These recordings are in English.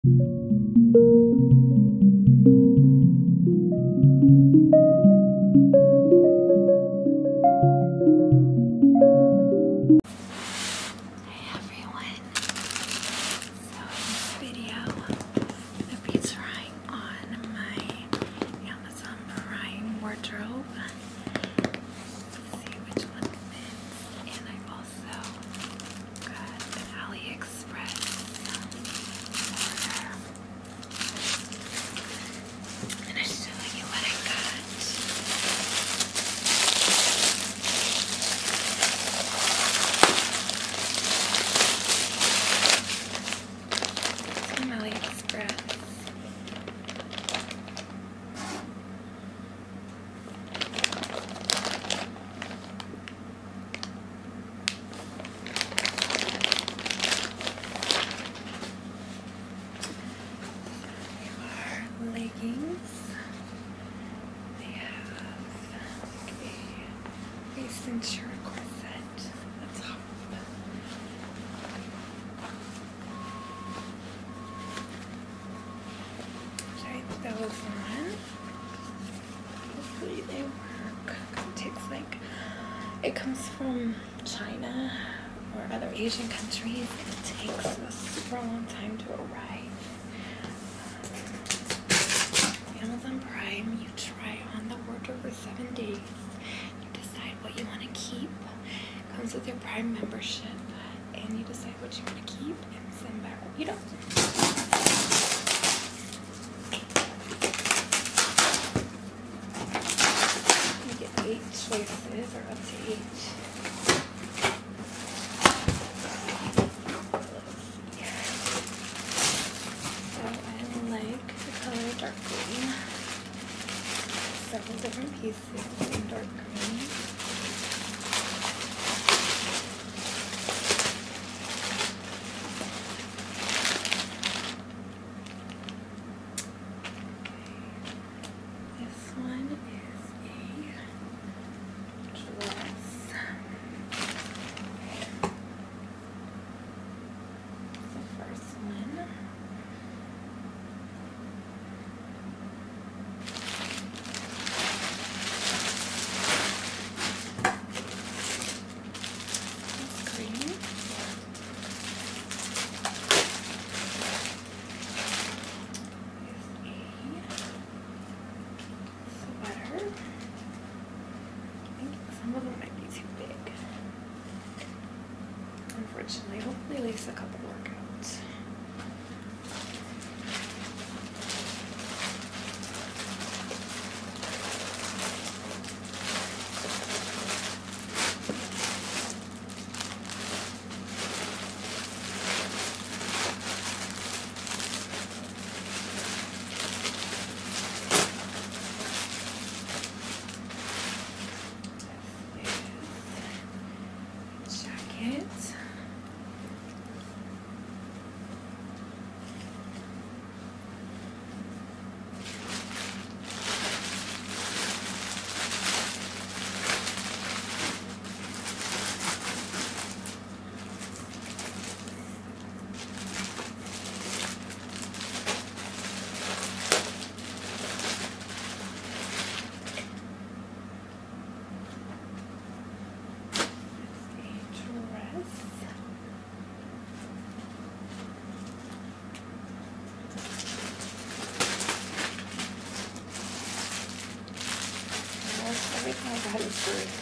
Shirt corset at the top. Try those on. Hopefully they work. It takes it comes from China or other Asian countries. It takes a super long time to arrive. Amazon Prime, you try on the wardrobe for 7 days. What you want to keep. Comes with your Prime membership, and you decide what you want to keep and send back what you don't. You get 8 choices, or up to 8. So I like the color dark green. Several different pieces in dark green. Unfortunately, hopefully at least a couple workouts. Jacket. Everything I got is good.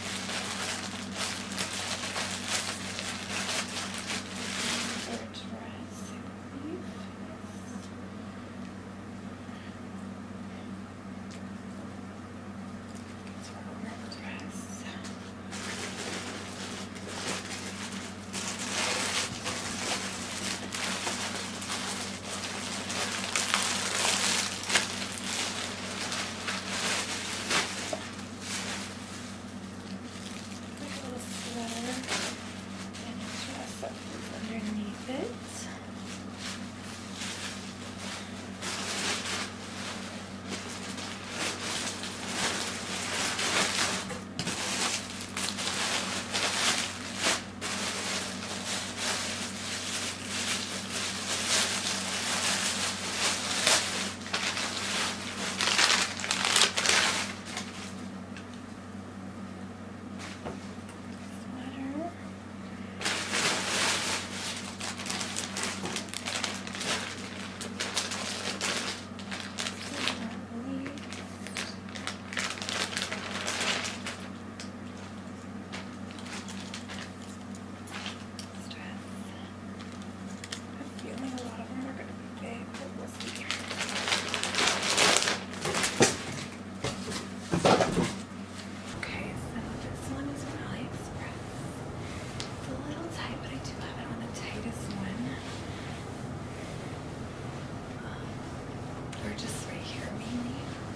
just right here mainly.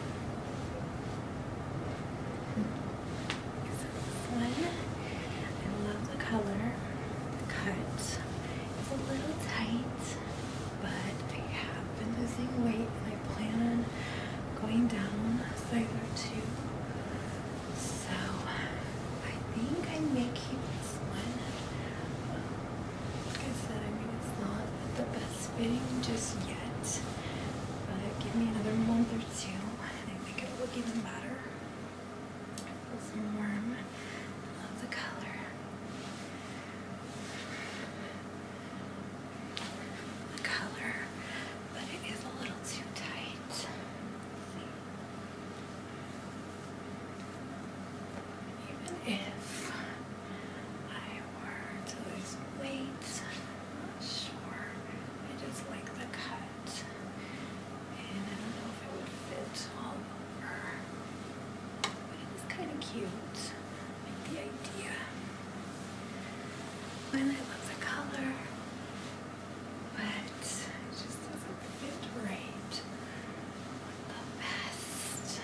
So this one, I love the color. The cut is a little tight, but I have been losing weight and I plan on going down a size or two. So I think I may keep this one. Like I said, I mean, it's not the best fitting just yet, but give me another month or two and I think it'll look even better. It feels warm. I love the color. The color, but it is a little too tight. See? Even if I were to lose weight, I'm not sure. I just like the cut, and I don't know if it would fit all over, but it is kind of cute. I like the idea, and I love the color, but it just doesn't fit right the best.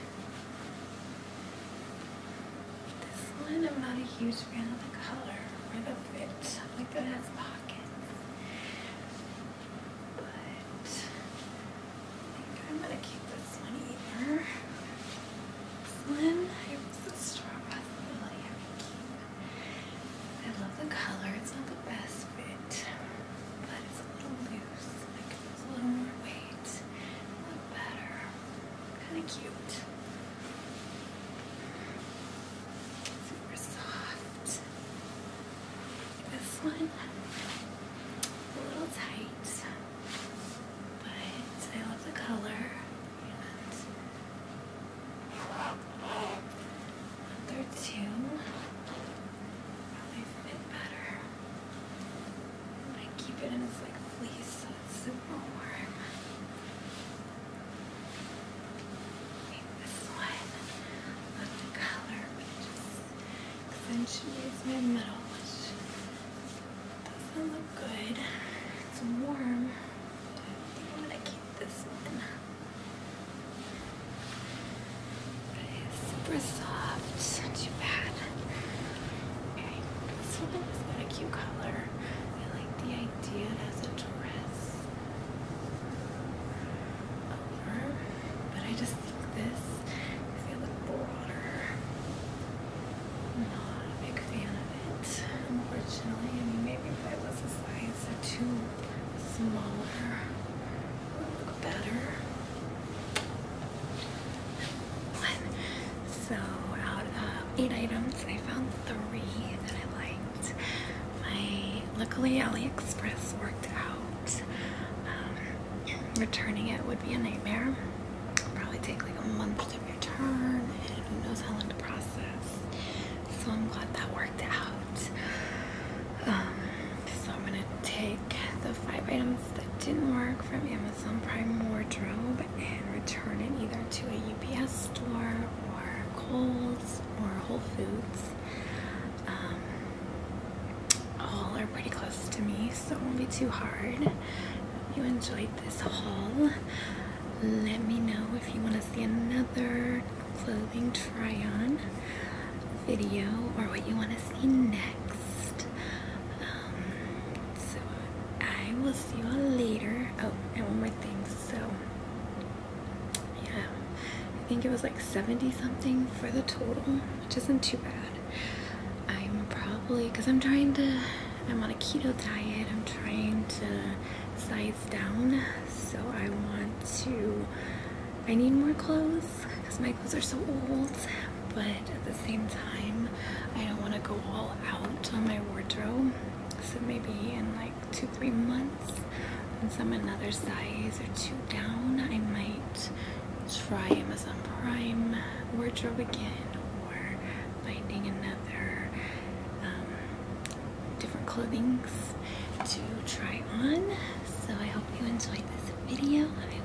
This one, I'm not a huge fan of the color or the fit. I like that it has pockets. But I think I'm gonna keep this one either. This one, I use the straw possibility I would keep. I love the color. It's not the best fit, but it's a little loose. Like it feels a little more weight. A little better. Kind of cute. Super soft. This one, a little tight, but I love the color. And other two probably fit better. I keep it in its like fleece, so it's super warm. This one, love the color, but it just accentuates my middle, which doesn't look good. It's warm, but I think I'm gonna keep this one. But it is super soft, not too bad. Okay, this one is got a cute color. I like the idea it has a dress over, but I just think this is a little broader. I'm not a big fan of it, unfortunately. I mean, maybe if I was a size or two smaller, it would look better. So out of 8 items, I found 3 that I liked. Luckily, Aliexpress worked out. Returning it would be a nightmare. It'll probably take like a month to return, and who knows how long to process. So I'm glad that worked out. So I'm gonna take the 5 items that didn't work from Amazon Prime wardrobe and return it either to a UPS store or Kohl's or Whole Foods. All are pretty close to me, so it won't be too hard. If you enjoyed this haul, let me know if you want to see another clothing try-on video or what you want to see next. So I will see you all later. Oh, and one more thing. So yeah, I think it was like 70 something for the total, which isn't too bad. I'm probably, because I'm on a keto diet, I'm trying to size down, so I need more clothes because my clothes are so old, but at the same time, I don't want to go all out on my wardrobe. So maybe in like 2-3 months, once I'm another size or 2 down, I might try Amazon Prime wardrobe again, or finding another different clothings to try on. So I hope you enjoyed this video.